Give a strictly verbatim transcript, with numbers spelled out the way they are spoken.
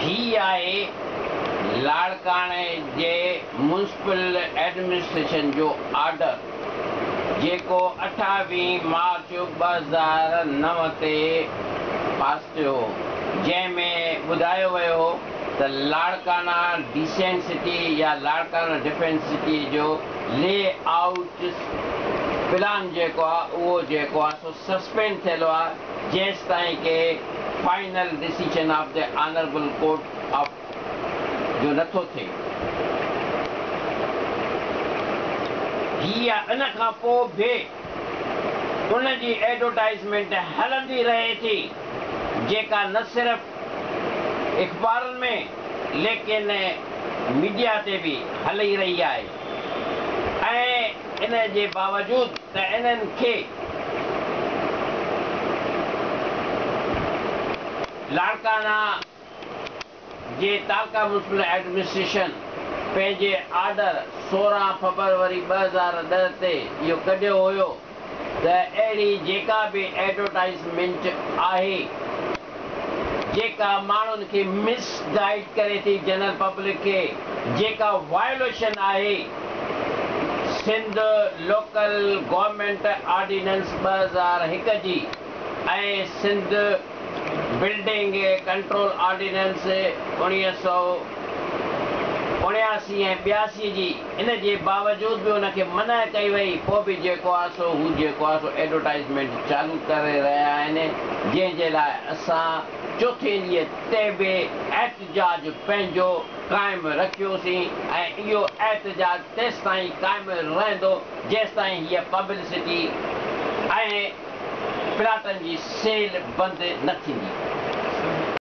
ही आहे लाड़काने जे म्यूनिसिपल एडमिनिस्ट्रेशन जो ऑर्डर जेको अठावीह मार्च ॿ हज़ार नव ते पास थियो, जंहिंमें ॿुधायो वियो हो त लाड़काना डिसेंट सिटी या लाड़काना डिफेंस सिटी जो ले आउट प्लान जेको आहे उहो जेको आहे सो सस्पेंड थियलु आहे जेसि ताईं के final decision of the honourable court of जो नथो थिए। हीअ इन खां पोइ बि उन जी एडवर्टाइज़मेंट हलंदी रहे थी, जेका न सिर्फ़ अख़बारुनि में लेकिन मीडिया ते बि हली रही आहे। ऐं इन जे बावजूद त इन्हनि खे लाड़काना जे तालका म्यूनिसिपल एडमिनिस्ट्रेशन पंहिंजे ऑर्डर सोरहं फरवरी ॿ हज़ार ॾह ते इहो कढियो हुयो त अहिड़ी जेका बि एडवर्टाइज़मेंट आहे जेका माण्हुनि खे मिसगाइड करे थी जनरल पब्लिक खे, जेका वायोलेशन आहे सिंध लोकल गवर्नमेंट ऑर्डिनेंस ॿ हज़ार हिकु जी ऐं सिंध बिल्डिंग कंट्रोल ऑर्डिनेंस उणिवीह सौ उणियासी ऐं ॿियासी जी, इन जे बावजूद बि उनखे मना कई वई, पोइ बि जेको आहे सो हू जेको आहे सो एडवर्टाइज़मेंट चालू करे रहिया आहिनि, जंहिंजे लाइ असां चोथे ॾींहं ते बि एहतजाज पंहिंजो क़ाइमु रखियोसीं ऐं इहो एहतजाज तेसि ताईं क़ाइमु रहंदो जेसि ताईं हीअ पब्लिसिटी ऐं प्लाटनि जी सेल बंदि न थींदी।